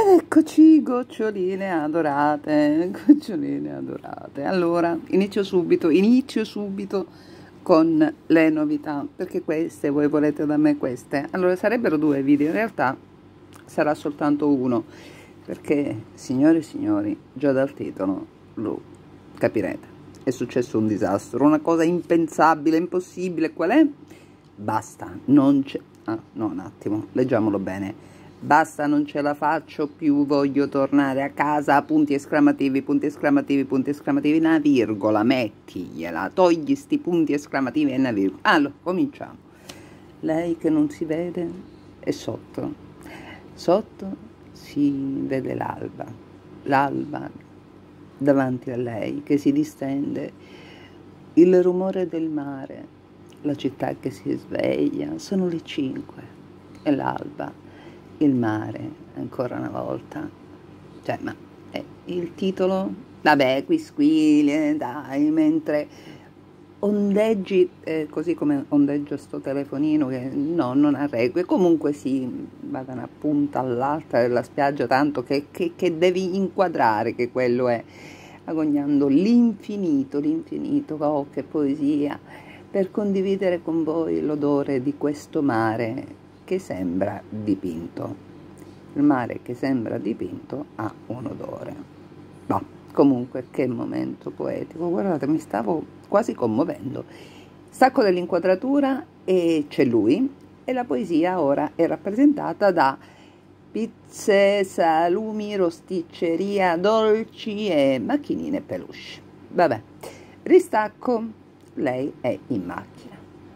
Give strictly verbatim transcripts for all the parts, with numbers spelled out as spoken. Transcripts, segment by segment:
Eccoci, goccioline adorate, goccioline adorate. Allora, inizio subito, inizio subito con le novità, perché queste, voi volete da me queste. Allora, sarebbero due video, in realtà sarà soltanto uno, perché, signore e signori, già dal titolo lo capirete, è successo un disastro, una cosa impensabile, impossibile. Qual è? Basta, non c'è... Ah, no, un attimo, leggiamolo bene. Basta, non ce la faccio più, voglio tornare a casa, punti esclamativi, punti esclamativi, punti esclamativi, una virgola, mettigliela, togli sti punti esclamativi e una virgola. Allora, cominciamo. Lei che non si vede è sotto, sotto si vede l'alba, l'alba davanti a lei che si distende, il rumore del mare, la città che si sveglia, sono le cinque, è l'alba. Il mare, ancora una volta, cioè, ma eh, il titolo, vabbè, quisquilie, dai, mentre ondeggi, eh, così come ondeggia sto telefonino che no, non ha regue, comunque si va da una punta all'altra della spiaggia, tanto che, che, che devi inquadrare che quello è, agognando l'infinito, l'infinito, oh, che poesia, per condividere con voi l'odore di questo mare che sembra dipinto. Il mare che sembra dipinto ha un odore. No, comunque che momento poetico. Guardate, mi stavo quasi commuovendo. Stacco dell'inquadratura e c'è lui, e la poesia ora è rappresentata da pizze, salumi, rosticceria, dolci e macchinine peluche. Vabbè, ristacco, lei è in macchina.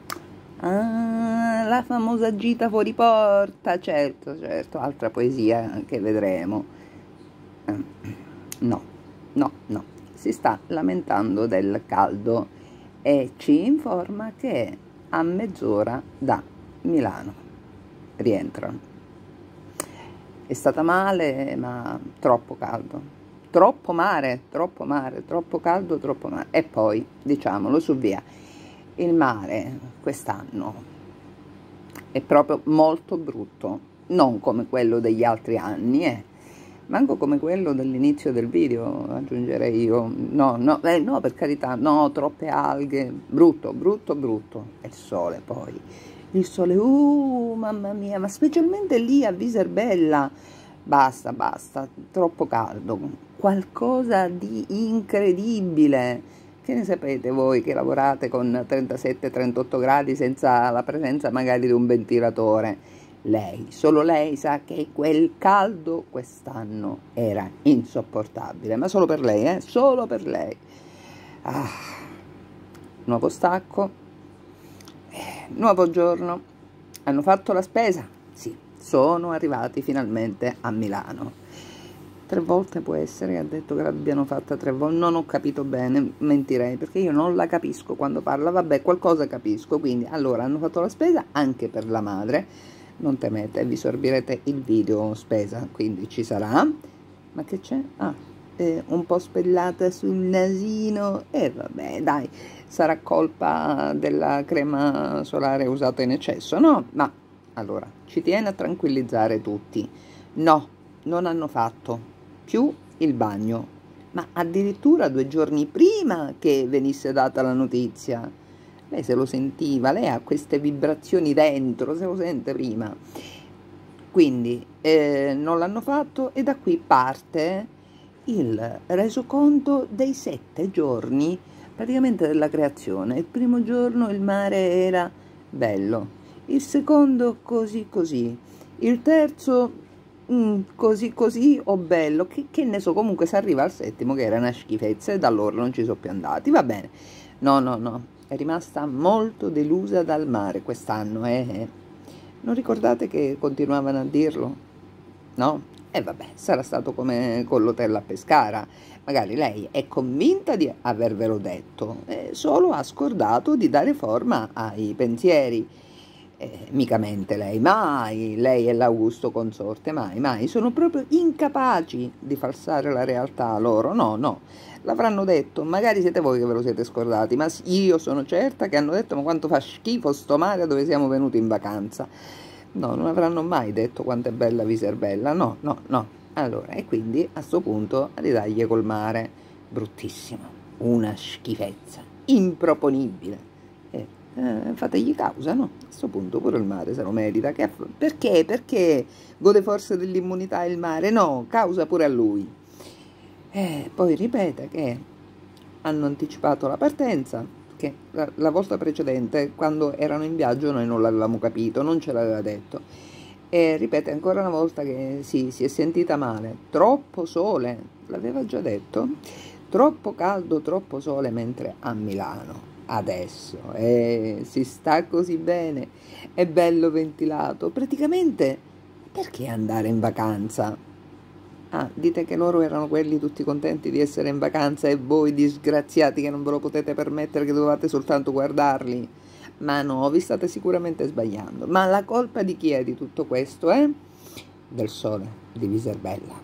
Ah, la famosa gita fuori porta, certo, certo, altra poesia che vedremo. No, no, no, si sta lamentando del caldo e ci informa che è a mezz'ora da Milano. Rientrano. È stata male, ma troppo caldo, troppo mare, troppo mare, troppo caldo, troppo mare. E poi, diciamolo, su via. Il mare quest'anno è proprio molto brutto, non come quello degli altri anni, eh. Manco come quello dell'inizio del video, aggiungerei io. No, no, eh, no, per carità, no, troppe alghe, brutto, brutto, brutto. E il sole poi, il sole, uh, mamma mia, ma specialmente lì a Viserbella, basta, basta, troppo caldo, qualcosa di incredibile. Che ne sapete voi che lavorate con trentasette trentotto gradi senza la presenza magari di un ventilatore? Lei, solo lei sa che quel caldo quest'anno era insopportabile, ma solo per lei, eh? Solo per lei. Ah, nuovo stacco, eh, nuovo giorno, hanno fatto la spesa? Sì, sono arrivati finalmente a Milano. Tre volte può essere che ha detto che l'abbiano fatta tre volte, non ho capito bene, mentirei, perché io non la capisco quando parla, vabbè, qualcosa capisco, quindi, allora, hanno fatto la spesa anche per la madre, non temete, vi sorbirete il video spesa, quindi ci sarà, ma che c'è? Ah, eh, un po' spellata sul nasino, e eh, vabbè, dai, sarà colpa della crema solare usata in eccesso, no? Ma, allora, ci tiene a tranquillizzare tutti, no, non hanno fatto più il bagno, ma addirittura due giorni prima che venisse data la notizia. Lei se lo sentiva, lei ha queste vibrazioni dentro, se lo sente prima. Quindi eh, non l'hanno fatto e da qui parte il resoconto dei sette giorni praticamente della creazione. Il primo giorno il mare era bello, il secondo così così, il terzo Mm, così così o bello, che, che ne so, comunque si arriva al settimo che era una schifezza e da allora non ci sono più andati, va bene. No, no, no, è rimasta molto delusa dal mare quest'anno, eh. Non ricordate che continuavano a dirlo? No? E eh, vabbè, sarà stato come con l'hotel a Pescara, magari lei è convinta di avervelo detto, eh, solo ha scordato di dare forma ai pensieri. Eh, micamente lei, mai, lei e l'Augusto consorte, mai, mai, sono proprio incapaci di falsare la realtà loro, no, no, l'avranno detto, magari siete voi che ve lo siete scordati, ma io sono certa che hanno detto ma quanto fa schifo sto mare dove siamo venuti in vacanza. No, non avranno mai detto quanto è bella Viserbella, no, no, no, Allora, e quindi a sto punto ridaglie col mare, bruttissimo, una schifezza, improponibile. Eh, eh, fategli causa, no? A sto punto pure il mare se lo merita. Che, perché? Perché gode forse dell'immunità il mare? No, causa pure a lui. Eh, poi ripete che hanno anticipato la partenza, che la, la volta precedente, quando erano in viaggio, noi non l'avevamo capito, non ce l'aveva detto. E ripete ancora una volta che sì, si è sentita male, troppo sole, l'aveva già detto, troppo caldo, troppo sole, mentre a Milano adesso eh, si sta così bene, è bello ventilato, praticamente perché andare in vacanza? Ah, dite che loro erano quelli tutti contenti di essere in vacanza e voi disgraziati che non ve lo potete permettere, che dovevate soltanto guardarli. Ma no, vi state sicuramente sbagliando. Ma la colpa di chi è di tutto questo, eh? Del sole di Viserbella.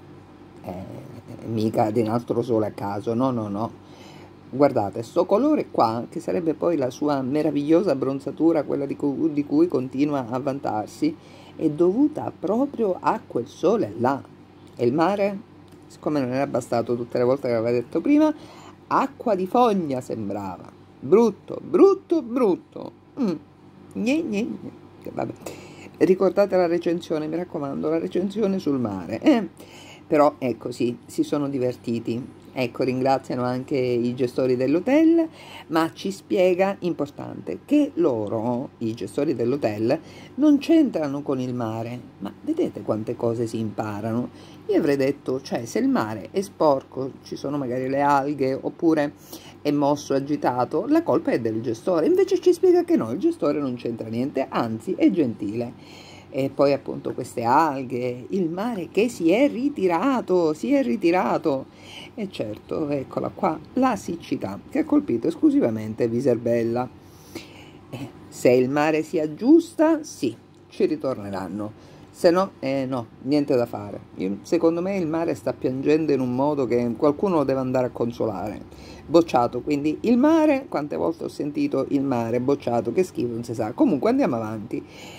Eh, mica di un altro sole a caso, no, no, no. Guardate, sto colore qua, che sarebbe poi la sua meravigliosa abbronzatura, quella di cui, di cui continua a vantarsi, è dovuta proprio a quel sole là. E il mare, siccome non era bastato tutte le volte che aveva detto prima, acqua di fogna sembrava. Brutto, brutto, brutto. Mm. Gne, gne, gne. Vabbè. Ricordate la recensione, mi raccomando, la recensione sul mare. Eh? Però ecco, sì, si sono divertiti. Ecco, ringraziano anche i gestori dell'hotel, ma ci spiega, importante, che loro, i gestori dell'hotel, non c'entrano con il mare. Ma vedete quante cose si imparano? Io avrei detto, cioè, se il mare è sporco, ci sono magari le alghe, oppure è mosso, agitato, la colpa è del gestore. Invece ci spiega che no, il gestore non c'entra niente, anzi è gentile. E poi appunto queste alghe, il mare che si è ritirato, si è ritirato. E certo, eccola qua, la siccità che ha colpito esclusivamente Viserbella. Eh, se il mare si aggiusta, sì, ci ritorneranno. Se no, eh, no, niente da fare. Io, secondo me il mare sta piangendo in un modo che qualcuno lo deve andare a consolare. Bocciato, quindi il mare, quante volte ho sentito il mare, bocciato, che schifo, non si sa. Comunque andiamo avanti,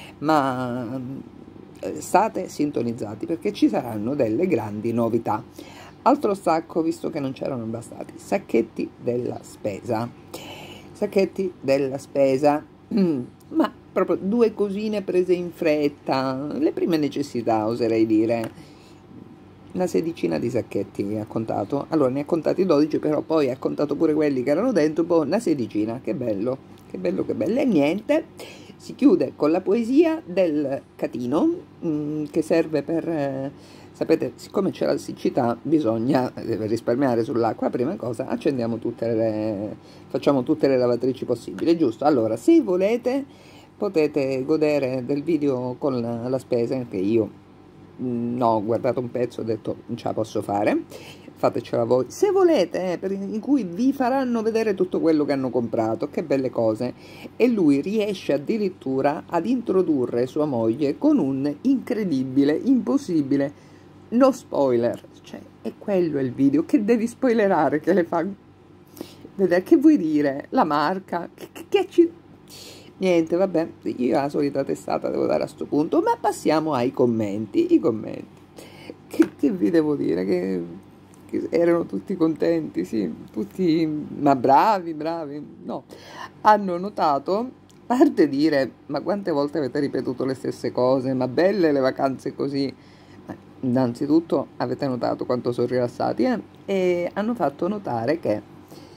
ma eh, state sintonizzati perché ci saranno delle grandi novità. Altro sacco, visto che non c'erano bastati, sacchetti della spesa. Sacchetti della spesa, ma proprio due cosine prese in fretta, le prime necessità oserei dire. Una sedicina di sacchetti ha contato, allora ne ha contati dodici, però poi ha contato pure quelli che erano dentro, boh, una sedicina, che bello, che bello, che bello. E niente, si chiude con la poesia del catino, mh, che serve per, eh, sapete, siccome c'è la siccità bisogna risparmiare sull'acqua. Prima cosa, accendiamo tutte le, facciamo tutte le lavatrici possibili, giusto? Allora, se volete potete godere del video con la, la spesa, che io no, ho guardato un pezzo, ho detto non ce la posso fare, fatecela voi se volete, eh, per, in cui vi faranno vedere tutto quello che hanno comprato, che belle cose. E lui riesce addirittura ad introdurre sua moglie con un incredibile, impossibile no spoiler, cioè è quello il video, che devi spoilerare, che le fa vedere, che vuoi dire, la marca, che, che, che ci... Niente, vabbè, io la solita testata devo dare a sto punto, ma passiamo ai commenti, i commenti. Che, che vi devo dire? Che, che erano tutti contenti, sì, tutti, ma bravi, bravi, no. Hanno notato, a parte dire, ma quante volte avete ripetuto le stesse cose, ma belle le vacanze così. Innanzitutto avete notato quanto sono rilassati, eh? E hanno fatto notare che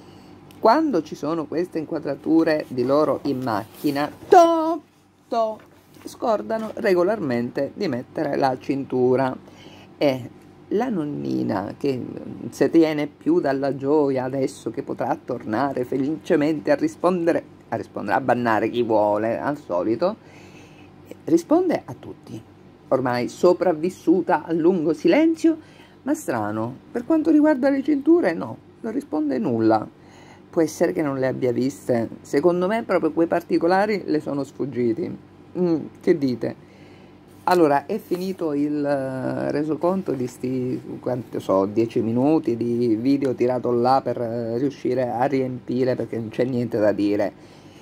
quando ci sono queste inquadrature di loro in macchina, to, to, scordano regolarmente di mettere la cintura. E la nonnina, che se tiene più dalla gioia adesso che potrà tornare felicemente a rispondere, a rispondere, a bannare chi vuole, al solito, risponde a tutti. Ormai sopravvissuta al lungo silenzio, ma strano, per quanto riguarda le cinture, no, non risponde nulla. Può essere che non le abbia viste, secondo me proprio quei particolari le sono sfuggiti. Mm, che dite? Allora, è finito il uh, resoconto di sti, quanto so, dieci minuti di video tirato là per uh, riuscire a riempire, perché non c'è niente da dire.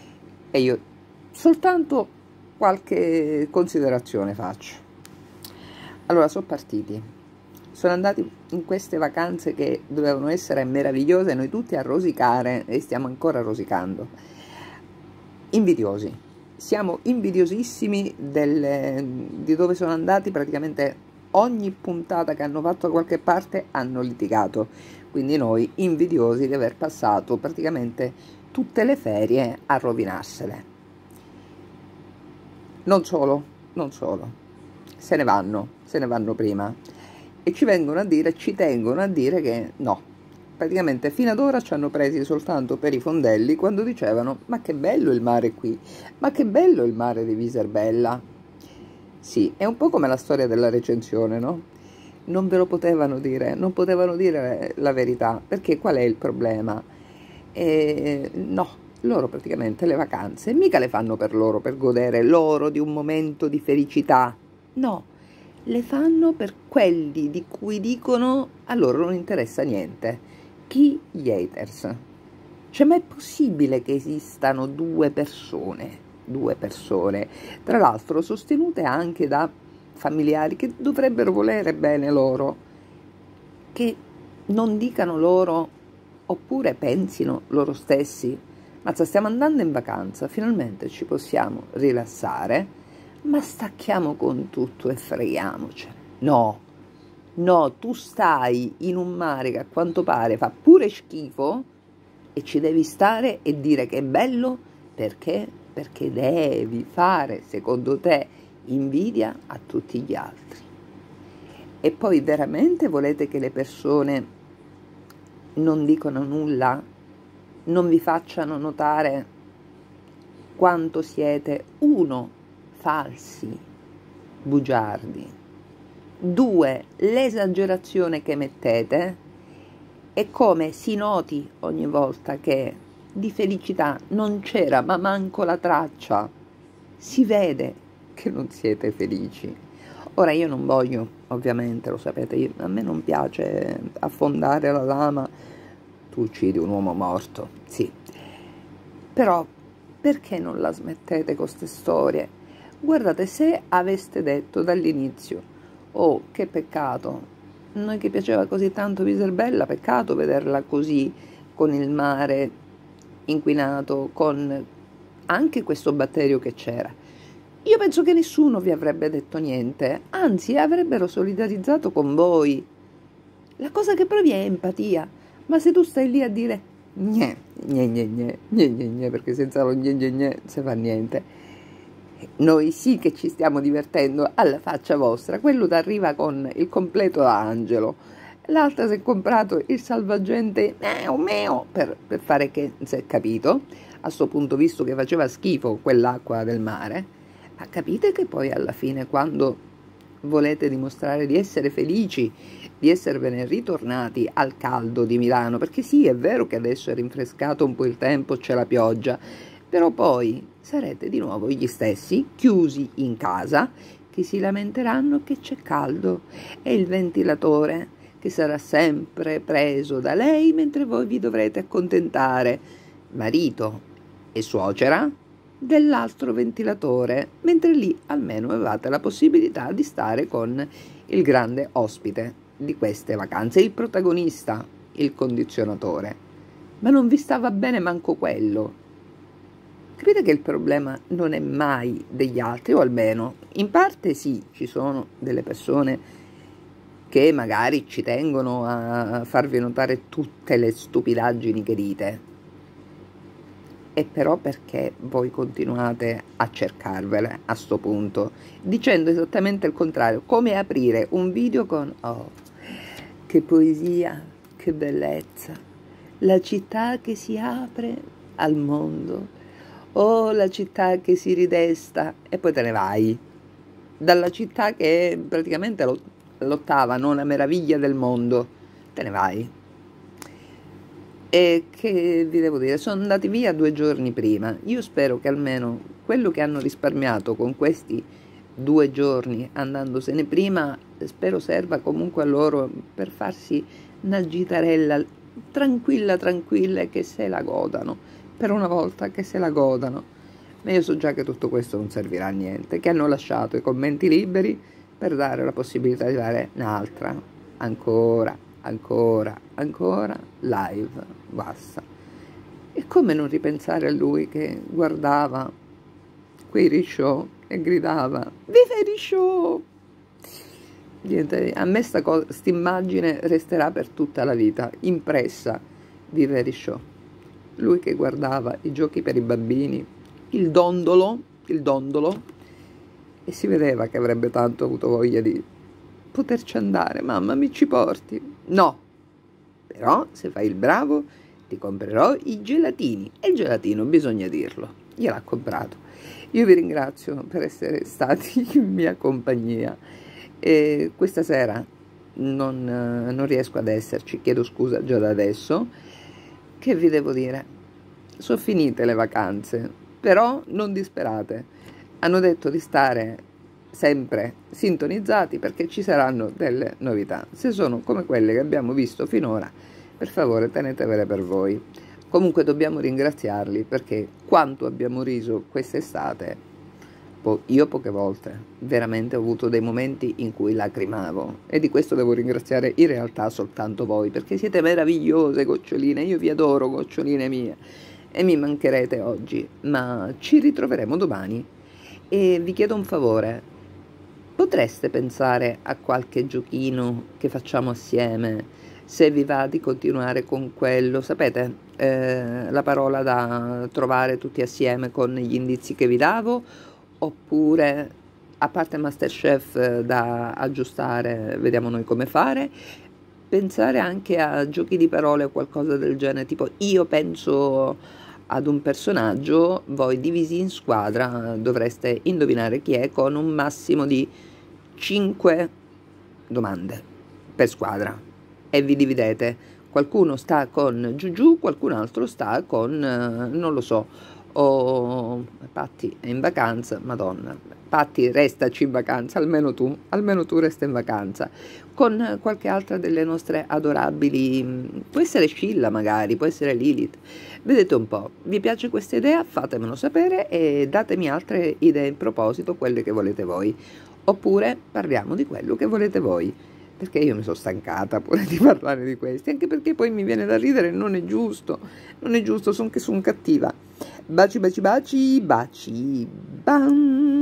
E io soltanto qualche considerazione faccio. Allora, sono partiti. sono andati in queste vacanze che dovevano essere meravigliose, noi tutti a rosicare e stiamo ancora rosicando. Invidiosi, siamo invidiosissimi del, di dove sono andati. Praticamente ogni puntata che hanno fatto da qualche parte hanno litigato, quindi noi invidiosi di aver passato praticamente tutte le ferie a rovinarsele. Non solo, non solo, se ne vanno, se ne vanno prima e ci vengono a dire, ci tengono a dire che no, praticamente fino ad ora ci hanno presi soltanto per i fondelli quando dicevano ma che bello il mare qui, ma che bello il mare di Viserbella. Sì, è un po' come la storia della recensione, no? Non ve lo potevano dire, non potevano dire la verità, perché qual è il problema? Eh, no, loro praticamente le vacanze mica le fanno per loro, per godere loro di un momento di felicità, no, le fanno per quelli di cui dicono a loro non interessa niente. Chi? Gli haters. Cioè, ma è possibile che esistano due persone, due persone, tra l'altro sostenute anche da familiari che dovrebbero volere bene loro, che non dicano loro, oppure pensino loro stessi, mazza, stiamo andando in vacanza, finalmente ci possiamo rilassare, ma stacchiamo con tutto e freghiamocene. No, no, tu stai in un mare che a quanto pare fa pure schifo e ci devi stare e dire che è bello perché? Perché devi fare, secondo te, invidia a tutti gli altri. E poi veramente volete che le persone non dicano nulla, non vi facciano notare quanto siete, uno, falsi, bugiardi, due, l'esagerazione che mettete, e come si noti ogni volta che di felicità non c'era ma manco la traccia, si vede che non siete felici. Ora io non voglio, ovviamente lo sapete, io, a me non piace affondare la lama, tu uccidi un uomo morto, sì, però perché non la smettete con queste storie? Guardate, se aveste detto dall'inizio, oh che peccato, noi che piaceva così tanto Viserbella, peccato vederla così, con il mare inquinato, con anche questo batterio che c'era, io penso che nessuno vi avrebbe detto niente, anzi avrebbero solidarizzato con voi. La cosa che provi è empatia, ma se tu stai lì a dire gne, gne, gne, gne, gne, gne, gne, perché senza lo gne, gne, gne non si fa niente, noi sì che ci stiamo divertendo alla faccia vostra. Quello t'arriva con il completo da angelo, l'altra si è comprato il salvagente meo meo per, per fare che si è capito, a sto punto, visto che faceva schifo quell'acqua del mare. Ma capite che poi alla fine, quando volete dimostrare di essere felici, di esservene ritornati al caldo di Milano, perché sì, è vero che adesso è rinfrescato un po' il tempo, c'è la pioggia, però poi sarete di nuovo gli stessi, chiusi in casa, che si lamenteranno che c'è caldo e il ventilatore che sarà sempre preso da lei, mentre voi vi dovrete accontentare, marito e suocera, dell'altro ventilatore, mentre lì almeno avevate la possibilità di stare con il grande ospite di queste vacanze, il protagonista, il condizionatore. Ma non vi stava bene manco quello. Capite che il problema non è mai degli altri, o almeno in parte sì, ci sono delle persone che magari ci tengono a farvi notare tutte le stupidaggini che dite, e però perché voi continuate a cercarvele a sto punto, dicendo esattamente il contrario, come aprire un video con oh, che poesia, che bellezza, la città che si apre al mondo, oh la città che si ridesta, e poi te ne vai dalla città che è praticamente l'ottava, nona meraviglia del mondo, te ne vai. E che vi devo dire, sono andati via due giorni prima. Io spero che almeno quello che hanno risparmiato con questi due giorni andandosene prima, spero serva comunque a loro per farsi una gitarella tranquilla tranquilla e che se la godano, per una volta che se la godano. Ma io so già che tutto questo non servirà a niente, che hanno lasciato i commenti liberi per dare la possibilità di fare un'altra ancora, ancora, ancora, live, basta. E come non ripensare a lui che guardava quei risciò e gridava viva i risciò! Niente, a me sta immagine resterà per tutta la vita impressa. Viva i risciò, lui che guardava i giochi per i bambini, il dondolo, il dondolo, e si vedeva che avrebbe tanto avuto voglia di poterci andare. Mamma, mi ci porti? No, però se fai il bravo ti comprerò i gelatini, e il gelatino bisogna dirlo, gliel'ha comprato. Io vi ringrazio per essere stati in mia compagnia, e questa sera non, non riesco ad esserci, chiedo scusa già da adesso. Che vi devo dire? Sono finite le vacanze, però non disperate. Hanno detto di stare sempre sintonizzati perché ci saranno delle novità. Se sono come quelle che abbiamo visto finora, per favore tenetevele per voi. Comunque dobbiamo ringraziarli, perché quanto abbiamo riso quest'estate, io poche volte veramente ho avuto dei momenti in cui lacrimavo, e di questo devo ringraziare in realtà soltanto voi, perché siete meravigliose goccioline, io vi adoro goccioline mie, e mi mancherete oggi, ma ci ritroveremo domani. E vi chiedo un favore: potreste pensare a qualche giochino che facciamo assieme, se vi va di continuare con quello, sapete, eh, la parola da trovare tutti assieme con gli indizi che vi davo, oppure, a parte Masterchef da aggiustare, vediamo noi come fare, pensare anche a giochi di parole o qualcosa del genere, tipo io penso ad un personaggio, voi divisi in squadra dovreste indovinare chi è, con un massimo di cinque domande per squadra, e vi dividete, qualcuno sta con Giugiù, qualcun altro sta con, eh, non lo so, o Patti è in vacanza, madonna, Patti restaci in vacanza, almeno tu, almeno tu resta in vacanza, con qualche altra delle nostre adorabili, può essere Scilla magari, può essere Lilith, vedete un po', vi piace questa idea? Fatemelo sapere e datemi altre idee in proposito, quelle che volete voi, oppure parliamo di quello che volete voi, perché io mi sono stancata pure di parlare di questi, anche perché poi mi viene da ridere, non è giusto, non è giusto, son che sono cattiva. Baci, baci, baci, baci, bam!